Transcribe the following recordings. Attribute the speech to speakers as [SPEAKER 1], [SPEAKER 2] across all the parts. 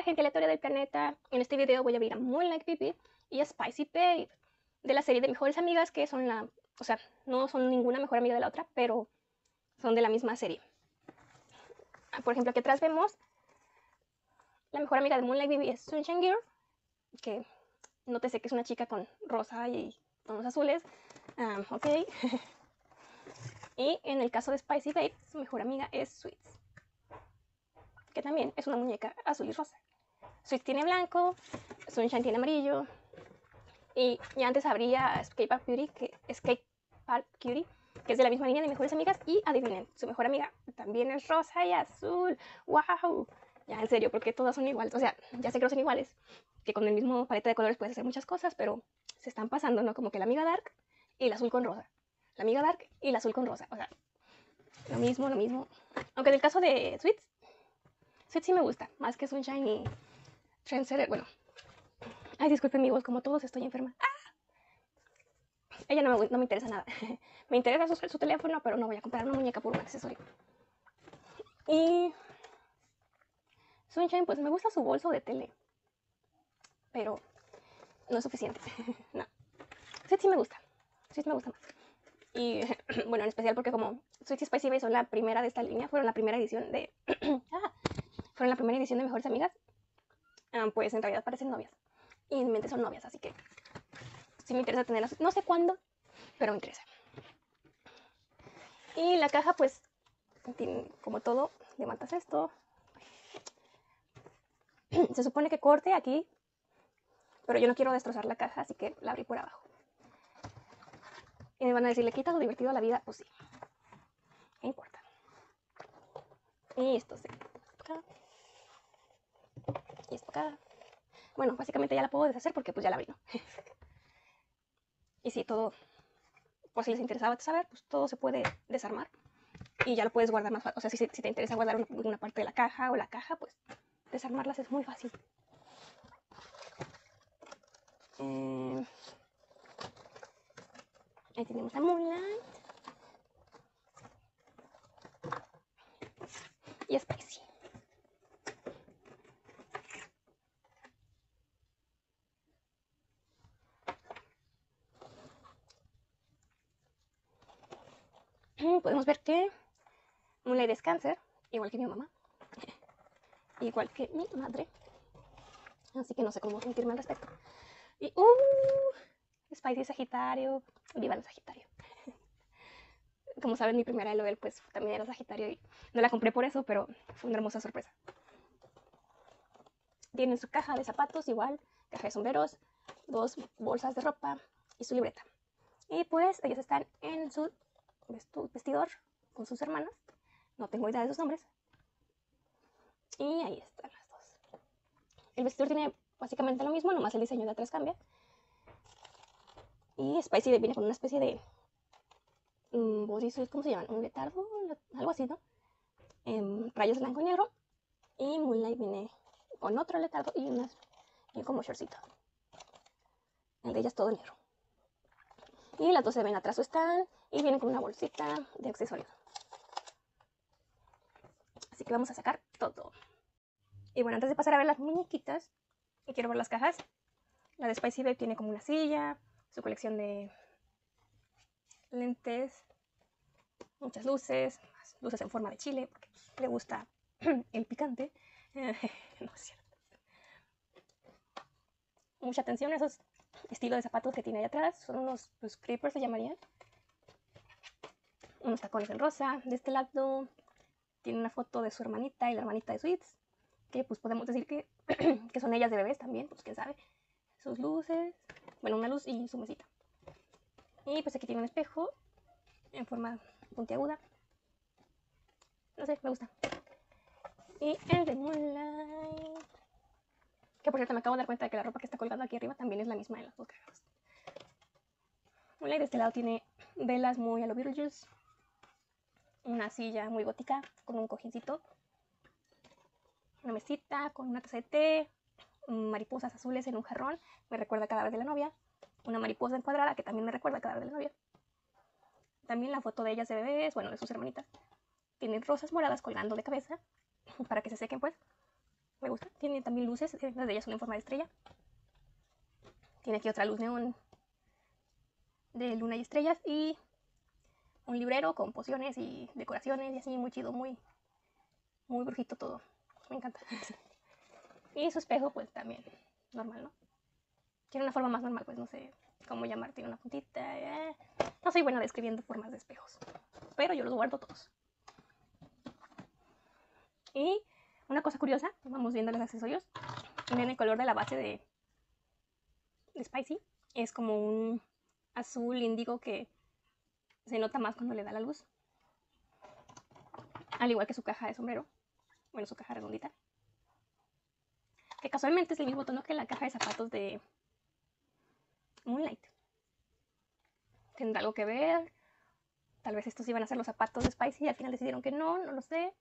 [SPEAKER 1] gente aleatoria del planeta. En este video voy a ver a Moonlight Baby y a Spicy Babe de la serie de Mejores Amigas, que son o sea, no son ninguna mejor amiga de la otra, pero son de la misma serie. Por ejemplo, aquí atrás vemos la mejor amiga de Moonlight Baby es Sunshine Girl, que nótese que es una chica con rosa y tonos azules. Ok. Y en el caso de Spicy Babe, su mejor amiga es Sweets, que también es una muñeca azul y rosa. Sweets tiene blanco, Sunshine tiene amarillo. Y ya antes habría Escape Park Cutie, que es de la misma línea de Mejores Amigas. Y adivinen, su mejor amiga también es rosa y azul. ¡Wow! Ya, en serio, porque todas son iguales. O sea, ya sé que no son iguales, que con el mismo paleta de colores puedes hacer muchas cosas, pero se están pasando, ¿no? Como que la amiga dark y el azul con rosa. La amiga dark y el azul con rosa. O sea, lo mismo, lo mismo. Aunque en el caso de Sweets sí me gusta, más que Sunshine y Trendsetter. Bueno, ay, disculpen mi voz, como todos estoy enferma. Ella no me interesa nada. Me interesa su teléfono, pero no voy a comprar una muñeca por un accesorio. Y Sunshine, pues me gusta su bolso de tele, pero no es suficiente. No. Sí me gusta. Sí me gusta más. Y bueno, en especial porque como Sweet y Spicy Babe son la primera de esta línea, fueron la primera edición de fueron la primera edición de Mejores Amigas, pues en realidad parecen novias. Y en mi mente son novias, así que sí me interesa tenerlas. No sé cuándo, pero me interesa. Y la caja, pues, como todo, levantas esto. Se supone que corte aquí, pero yo no quiero destrozar la caja, así que la abrí por abajo. Y me van a decir, ¿le quitas lo divertido a la vida? Pues sí, no importa. Y esto se acá. Y esto acá. Bueno, básicamente ya la puedo deshacer porque pues ya la abrí, ¿no? Y si todo, pues si les interesaba saber, pues todo se puede desarmar. Y ya lo puedes guardar más fácil. O sea, si te interesa guardar una parte de la caja o la caja, pues desarmarlas es muy fácil. Ahí tenemos a Moonlight. Y Spicy. Podemos ver que Moonlight es Cáncer, igual que mi mamá. Igual que mi madre. Así que no sé cómo sentirme al respecto. Y Spicy es Sagitario. Viva el Sagitario. Como saben, mi primera LOL pues también era Sagitario y no la compré por eso, pero fue una hermosa sorpresa. Tienen su caja de zapatos igual, caja de sombreros, 2 bolsas de ropa y su libreta. Y pues ellos están en su vestidor con sus hermanas. No tengo idea de sus nombres. Y ahí están las dos. El vestidor tiene básicamente lo mismo, nomás el diseño de atrás cambia. Y Spicy viene con una especie de bodysuit, ¿cómo se llaman? Un letardo, algo así, ¿no? Rayos blanco y negro. Y Moonlight viene con otro letardo y como shortcito. El de ellas todo negro. Y las dos se ven atrás, están y vienen con una bolsita de accesorios. Así que vamos a sacar todo. Y bueno, antes de pasar a ver las muñequitas, y quiero ver las cajas. La de Spicy Babe tiene como una silla, su colección de lentes, muchas luces en forma de chile, porque le gusta el picante. No es cierto. Mucha atención a esos estilos de zapatos que tiene ahí atrás. Son unos creepers, se llamarían. Unos tacones en rosa. De este lado tiene una foto de su hermanita y la hermanita de Sweets, que pues podemos decir que, que son ellas de bebés también, pues quién sabe. Sus luces, bueno, una luz y su mesita. Y pues aquí tiene un espejo en forma puntiaguda. No sé, me gusta. Y el de Moonlight, que por cierto me acabo de dar cuenta de que la ropa que está colgando aquí arriba también es la misma en las dos cajas. Moonlight de este lado tiene velas muy a lo Beetlejuice, una silla muy gótica con un cojincito, una mesita con una taza de té, mariposas azules en un jarrón, me recuerda Cadáver de la Novia, una mariposa encuadrada que también me recuerda Cadáver de la Novia. También la foto de ellas de bebés, bueno, de sus hermanitas. Tienen rosas moradas colgando de cabeza para que se sequen, pues. me gusta. Tiene también luces, las de ellas son en forma de estrella. Tiene aquí otra luz neón de luna y estrellas y un librero con pociones y decoraciones y así, muy chido, muy brujito todo. Me encanta. Y su espejo pues también normal, ¿no? Tiene una forma más normal, pues no sé cómo llamar, tiene una puntita. No soy buena describiendo formas de espejos, pero yo los guardo todos. Y una cosa curiosa, vamos viendo los accesorios. Ven el color de la base de Spicy. Es como un azul índigo que se nota más cuando le da la luz. Al igual que su caja de sombrero. Bueno, su caja redondita. Que casualmente es el mismo tono que la caja de zapatos de Moonlight. ¿Tendrá algo que ver? Tal vez estos iban a ser los zapatos de Spicy y al final decidieron que no, no lo sé.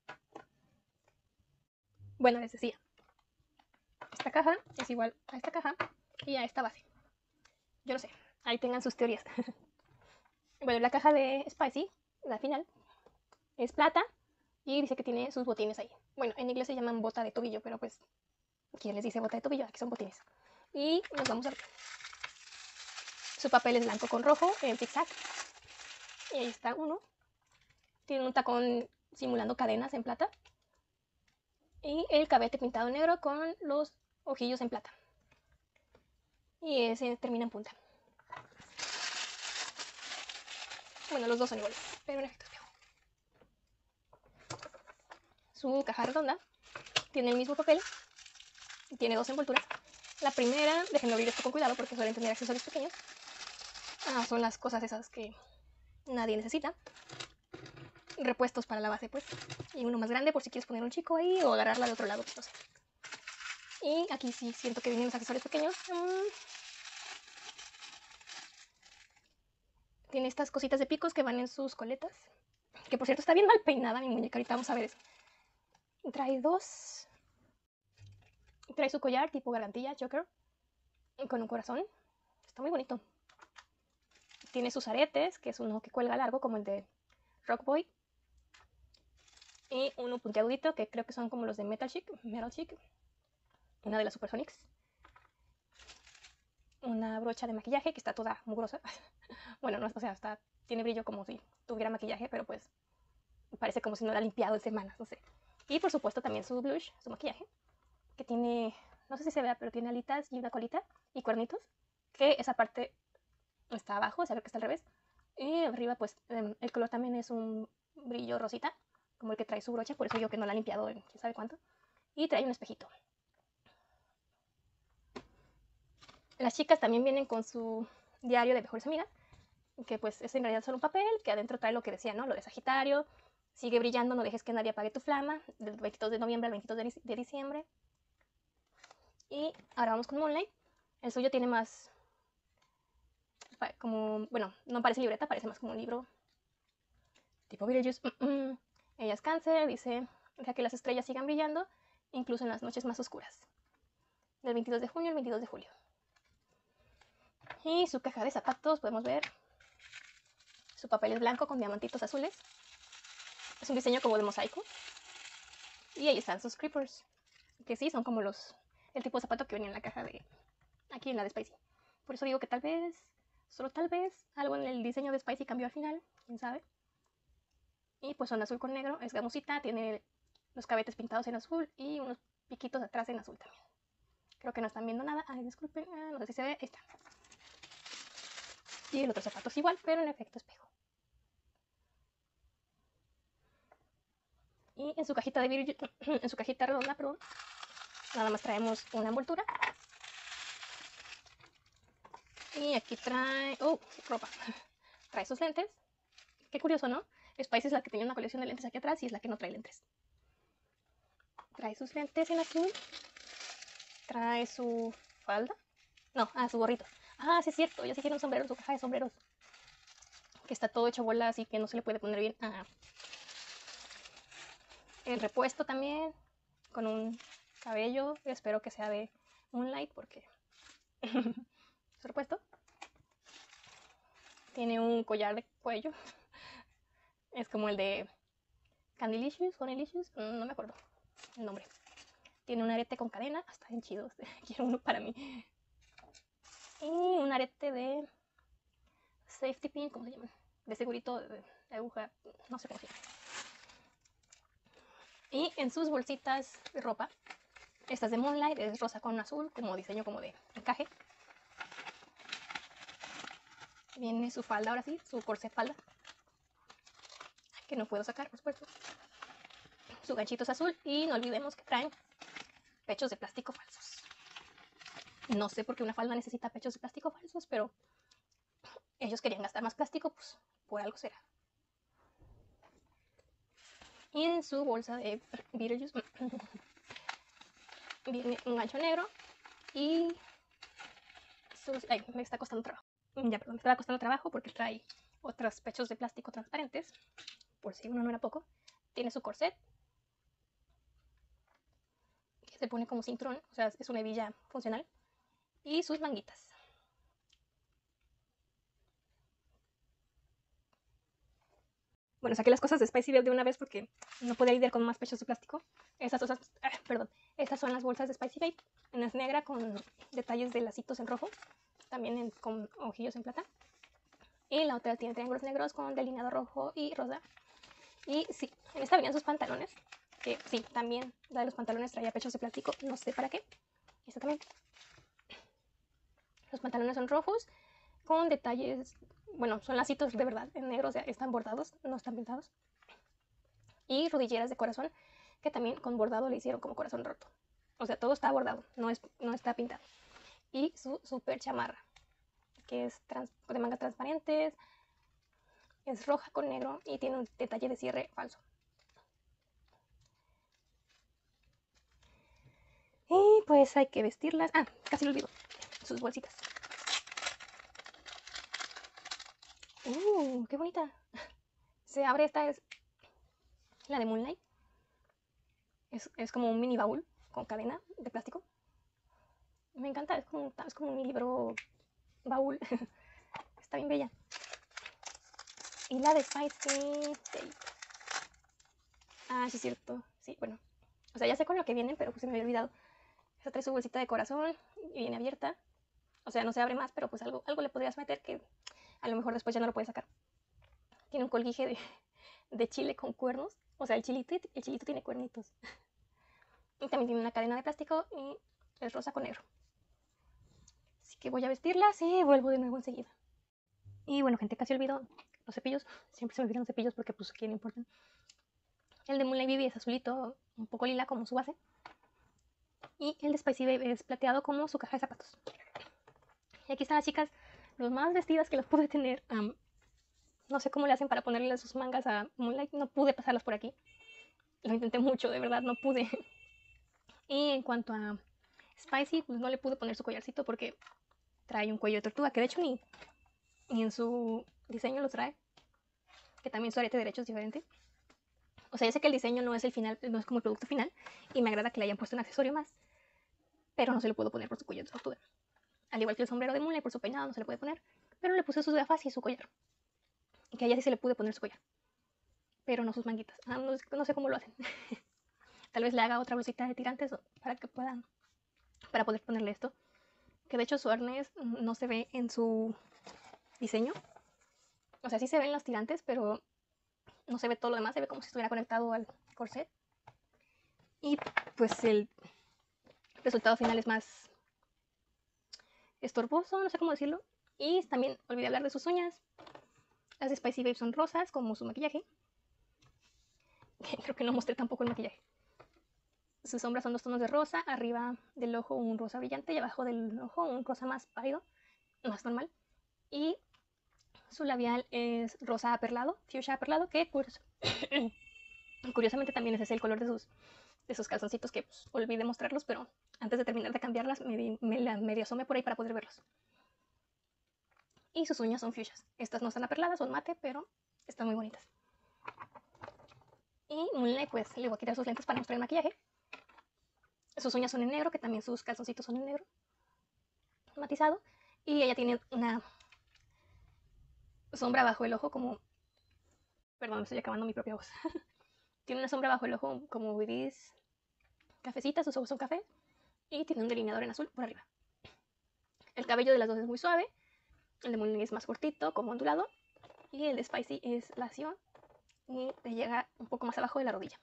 [SPEAKER 1] Bueno, les decía. Esta caja es igual a esta caja y a esta base. Yo no sé, ahí tengan sus teorías. Bueno, la caja de Spicy, la final, es plata y dice que tiene sus botines ahí. Bueno, en inglés se llaman bota de tobillo, pero pues, ¿quién les dice bota de tobillo? Aquí son botines. Y nos vamos a ver. Su papel es blanco con rojo en zigzag. Y ahí está uno. Tiene un tacón simulando cadenas en plata. Y el cabete pintado negro con los ojillos en plata. Y ese termina en punta. Bueno, los dos son iguales, pero en efecto espejo. Su caja redonda tiene el mismo papel. Tiene dos envolturas. La primera, déjenme abrir esto con cuidado porque suelen tener accesorios pequeños. Son las cosas esas que nadie necesita. Repuestos para la base, pues. Y uno más grande por si quieres poner un chico ahí o agarrarla de otro lado, pues no sé. Y aquí sí siento que vienen los accesorios pequeños. Tiene estas cositas de picos que van en sus coletas. Que por cierto está bien mal peinada mi muñeca. Ahorita vamos a ver eso. Trae dos. Trae su collar tipo gargantilla, choker. Con un corazón. Está muy bonito. Tiene sus aretes, que es uno que cuelga largo como el de Rock Boy. Y uno puntiagudito, que creo que son como los de Metal Chic. Una de las Supersonics. Una brocha de maquillaje que está toda mugrosa. Bueno, no, o sea, tiene brillo como si tuviera maquillaje, pero pues parece como si no la ha limpiado en semanas, no sé. Y por supuesto también su blush, su maquillaje, que tiene, no sé si se vea, pero tiene alitas y una colita y cuernitos, que esa parte está abajo, se ve que está al revés. Y arriba pues el color también es un brillo rosita, como el que trae su brocha, por eso digo que no la ha limpiado en quién sabe cuánto. Y trae un espejito. Las chicas también vienen con su diario de mejores amigas, que pues es en realidad solo un papel, que adentro trae lo que decía, ¿no? Lo de Sagitario, sigue brillando, no dejes que nadie apague tu flama, del 22 de noviembre al 22 de diciembre. Y ahora vamos con Moonlight. El suyo tiene más, como, bueno, no parece libreta, parece más como un libro tipo Beetlejuice. Ella es Cáncer, dice, deja que las estrellas sigan brillando, incluso en las noches más oscuras. Del 22 de junio al 22 de julio. Y su caja de zapatos, podemos ver, su papel es blanco con diamantitos azules. Es un diseño como de mosaico. Y ahí están sus creepers, que sí, son como el tipo de zapato que venía en la caja de aquí en la de Spicy. Por eso digo que tal vez, solo tal vez, algo en el diseño de Spicy cambió al final, quién sabe. Y pues son azul con negro, es gamusita, tiene los cabetes pintados en azul y unos piquitos atrás en azul también. Creo que no están viendo nada, ay disculpen, no sé si se ve, ahí está. Y el otro zapato es igual, pero en efecto espejo. Y en su cajita en su cajita redonda, perdón, nada más traemos una envoltura. Y aquí trae, ropa. Trae sus lentes. Qué curioso, ¿no? Spicy es la que tenía una colección de lentes aquí atrás y es la que no trae lentes. Trae sus lentes en azul. Trae su falda. No, su gorrito. Sí es cierto, ya sí tiene un sombrero en su caja de sombreros. Que está todo hecho bola, así que no se le puede poner bien. El repuesto también, con un cabello. Espero que sea de Moonlight porque su repuesto. Tiene un collar de cuello. Es como el de Candylicious, Honeylicious, no me acuerdo el nombre. Tiene un arete con cadena, está bien chido, quiero uno para mí. Y un arete de safety pin, ¿cómo se llaman? De segurito, de aguja, no sé cómo se llama. Y en sus bolsitas de ropa, estas de Moonlight, es rosa con azul, como diseño como de encaje. Viene su falda, ahora sí, su corset falda, que no puedo sacar, por supuesto. Su ganchito es azul y no olvidemos que traen pechos de plástico falsos. No sé por qué una falda necesita pechos de plástico falsos, pero ellos querían gastar más plástico, pues por algo será. Y en su bolsa de Beetlejuice viene un gancho negro y sus... Ay, me está costando trabajo. Ya, perdón, me estaba costando trabajo porque trae otros pechos de plástico transparentes, por si uno no era poco. Tiene su corset, que se pone como cinturón, o sea, es una hebilla funcional. Y sus manguitas. Bueno, saqué las cosas de Spicy Babe de una vez porque no podía lidiar con más pechos de plástico. Estas son las bolsas de Spicy Babe. Una es negra con detalles de lacitos en rojo, también con ojillos en plata. Y la otra tiene triángulos negros con delineado rojo y rosa. Y sí, en esta venían sus pantalones, que sí, también la de los pantalones traía pechos de plástico, no sé para qué. Esta también. Los pantalones son rojos con detalles, bueno, son lacitos de verdad en negro, o sea, están bordados, no están pintados. Y rodilleras de corazón, que también con bordado le hicieron como corazón roto. O sea, todo está bordado, no está pintado. Y su super chamarra, que es de mangas transparentes, es roja con negro y tiene un detalle de cierre falso. Y pues hay que vestirlas. Ah, casi lo olvido. Sus bolsitas. ¡Qué bonita! Se abre, esta es la de Moonlight. Es como un mini baúl con cadena de plástico. Me encanta, es como un libro baúl. Está bien bella. Y la de Spicy Tape. Ah, sí es cierto. Sí, bueno. O sea, ya sé con lo que vienen, pero pues se me había olvidado. Esta trae su bolsita de corazón y viene abierta. O sea, no se abre más, pero pues algo le podrías meter que a lo mejor después ya no lo puedes sacar. Tiene un colguije de chile con cuernos. O sea, el chilito tiene cuernitos. Y también tiene una cadena de plástico y es rosa con negro. Así que voy a vestirlas y vuelvo de nuevo enseguida. Y bueno, gente, casi olvido los cepillos. Siempre se me olvidan los cepillos porque pues aquí no importan. El de Moonlight Baby es azulito, un poco lila como su base. Y el de Spicy Babe es plateado como su caja de zapatos. Y aquí están las chicas, lo más vestidas que las pude tener. No sé cómo le hacen para ponerle sus mangas a Moonlight. No pude pasarlas por aquí. Lo intenté mucho, de verdad, no pude. Y en cuanto a Spicy, pues no le pude poner su collarcito porque trae un cuello de tortuga, que de hecho ni en su diseño lo trae. Que también su arete derecho es diferente. O sea, ya sé que el diseño no es el final, no es como el producto final. Y me agrada que le hayan puesto un accesorio más. Pero no se lo puedo poner por su cuello de tortuga. Al igual que el sombrero de Moonlight, por su peinado no se le puede poner. Pero le puse sus gafas y su collar. Y que a ella sí se le pude poner su collar. Pero no sus manguitas. No sé cómo lo hacen. Tal vez le haga otra blusita de tirantes para poder ponerle esto. Que de hecho su arnés no se ve en su diseño. O sea, sí se ven los tirantes, pero no se ve todo lo demás. Se ve como si estuviera conectado al corset. Y pues el resultado final es más estorboso, no sé cómo decirlo. Y también olvidé hablar de sus uñas. Las de Spicy Babe son rosas, como su maquillaje. Creo que no mostré tampoco el maquillaje. Sus sombras son 2 tonos de rosa, arriba del ojo un rosa brillante y abajo del ojo un rosa más pálido, más normal. Y su labial es rosa aperlado, fuchsia aperlado, que curiosamente también ese es el color de sus calzoncitos, que pues, olvidé mostrarlos, pero antes de terminar de cambiarlas me medio asomé por ahí para poder verlos. Y sus uñas son fuchsias. Estas no están aperladas, son mate, pero están muy bonitas. Y Moonlight pues le voy a quitar sus lentes para mostrar el maquillaje. Sus uñas son en negro, que también sus calzoncitos son en negro matizado. Y ella tiene una sombra bajo el ojo como... Perdón, me estoy acabando mi propia voz. Tiene una sombra bajo el ojo como gris cafecitas, sus ojos son café y tiene un delineador en azul por arriba. El cabello de las dos es muy suave, el de Moonlight es más cortito, como ondulado, y el de Spicy es lacio y le llega un poco más abajo de la rodilla.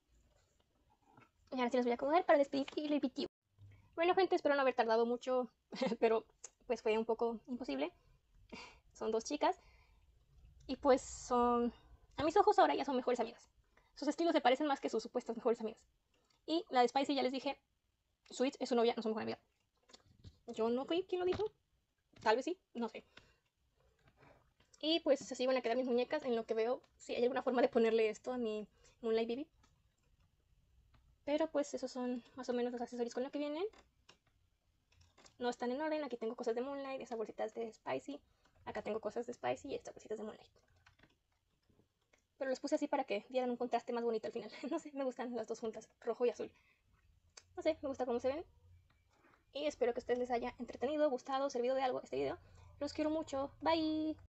[SPEAKER 1] Y ahora sí los voy a acomodar para despedir el video. Bueno, gente, espero no haber tardado mucho, pero pues fue un poco imposible. Son dos chicas y pues son, a mis ojos ahora ya son mejores amigas. Sus estilos se parecen más que sus supuestas mejores amigas. Y la de Spicy ya les dije, Sweets es su novia, no su mejor amiga. Yo no fui quien lo dijo, tal vez sí, no sé. Y pues así van a quedar mis muñecas, en lo que veo si hay alguna forma de ponerle esto a mi Moonlight Baby. Pero pues esos son más o menos los accesorios con los que vienen. No están en orden, aquí tengo cosas de Moonlight, esas bolsitas de Spicy. Acá tengo cosas de Spicy y estas bolsitas de Moonlight. Pero los puse así para que dieran un contraste más bonito al final. No sé, me gustan las dos juntas, rojo y azul. No sé, me gusta cómo se ven. Y espero que a ustedes les haya entretenido, gustado, servido de algo este video. Los quiero mucho. Bye.